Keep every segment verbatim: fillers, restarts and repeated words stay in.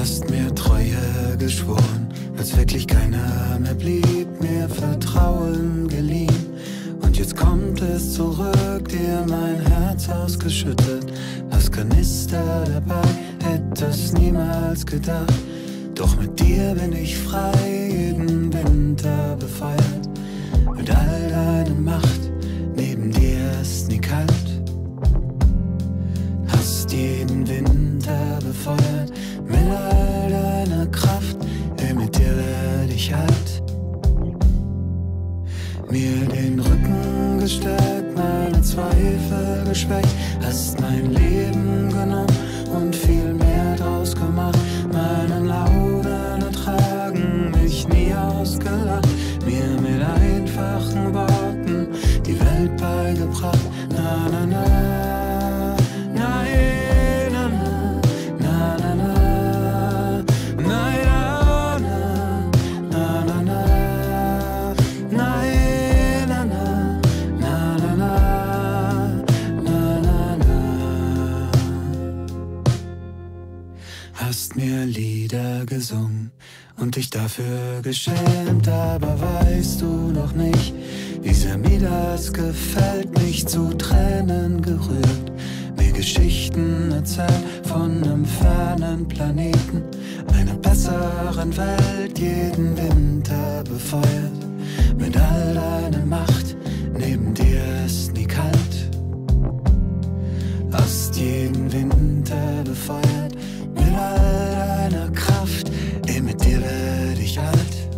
Hast mir Treue geschworen, als wirklich keiner mehr blieb, mir Vertrauen geliehen. Und jetzt kommt es zurück, dir mein Herz ausgeschüttet. Hast Kanister dabei, hätte es niemals gedacht. Doch mit dir bin ich frei, jeden Winter befeuert. Mit all deiner Macht, neben dir ist nie kalt. Hast jeden Winter befeuert, mit all deiner Kraft, hey, mit dir werd ich alt. Mir den Rücken gestärkt, meine Zweifel geschwächt. Hast mein Leben genommen und viel mehr draus gemacht. Meinen Lauden ertragen, mich nie ausgelacht. Mir mit einfachen Worten die Welt beigebracht. Na, na, na, na, na, na, na, na, na, na, na, na, na, na, hast mir Lieder gesungen und dich dafür geschämt, aber weißt du noch nicht, wie sehr mir das gefällt, mich zu Tränen gerührt, mir Geschichten erzählt von einem fernen Planeten, einer besseren Welt, jeden Winter befeuert, mit all deiner Macht, neben dir ist nie kalt. Hast jeden Winter befeuert, mit all deiner Kraft, eh, mit dir werd ich alt.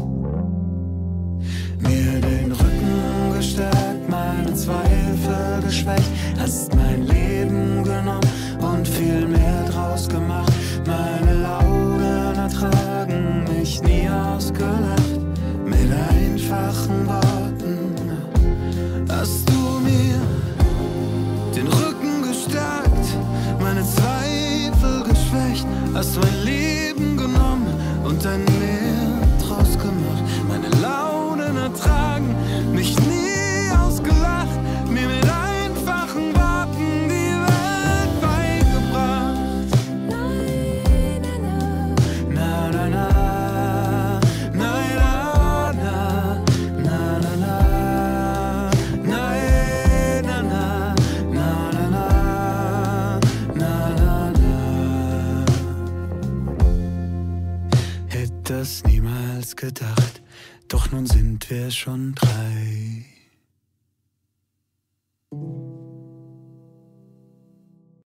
Mir den Rücken gestärkt, meine Zweifel geschwächt. Hast mein Leben genommen und viel mehr draus gemacht. Meine Launen ertragen, mich nie ausgelacht. Mit einfachen Worten hast du mir den Rücken gestärkt, meine Zweifel geschwächt. Hast mein Leben genommen und ein Meer draus gemacht. Meine Launen ertragen, mich nie ausgelacht. Mir mit einfachen Worten die Welt beigebracht. Na, na, na, na, na, na, na, na, na, na, na, na, na, na, na, na. Hätte das niemals gedacht, doch nun sind wir schon drei.